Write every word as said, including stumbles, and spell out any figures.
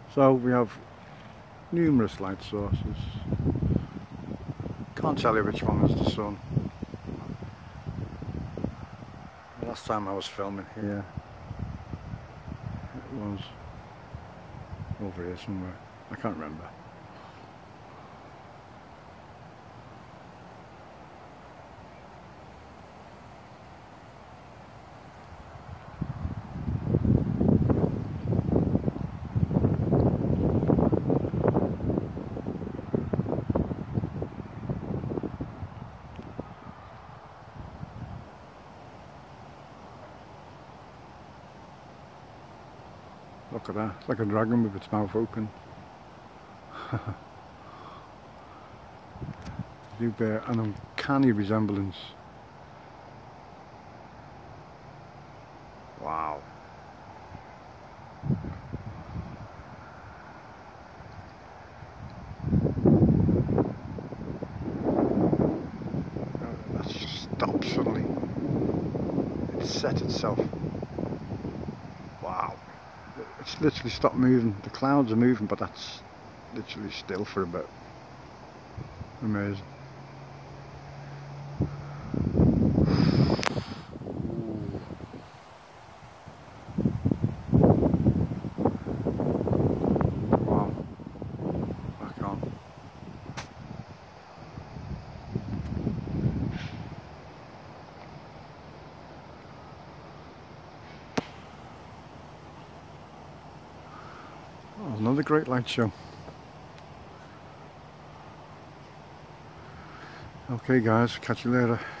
So we have numerous light sources. Can't tell you which one is the sun. The last time I was filming here, it was over here somewhere. I can't remember. Look at that, it's like a dragon with its mouth open. They do bear an uncanny resemblance. Wow. That stopped suddenly. It set itself. Wow. It's literally stopped moving. The clouds are moving, but that's literally still for a bit. Amazing. Wow. Back on. Oh, another great light show. Okay guys, catch you later.